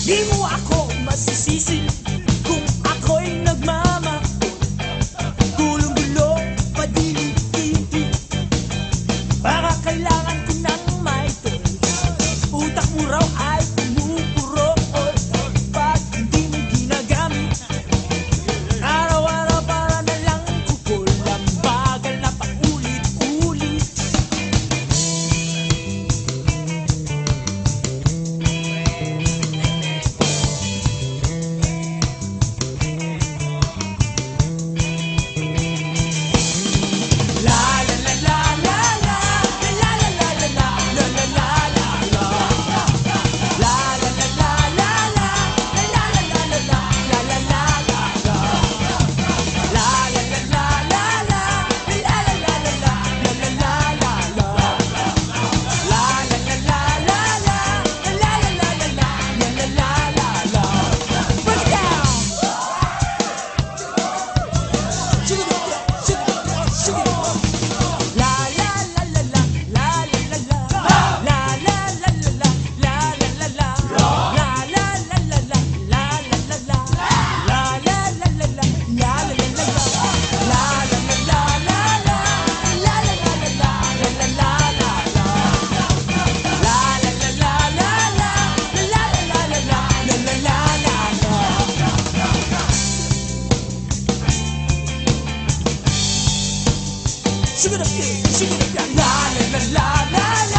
Di mo ako masisisi kung ako'y nagmamakot. Gulong-gulo, padili-titi, para kailangan ko ng may toy. Utak mo raw ay pumupuro, ba't hindi mo ginagamit? Araw-araw para na lang kukul, ang bagal na paulit-ulit. Shake it up, la la la la la.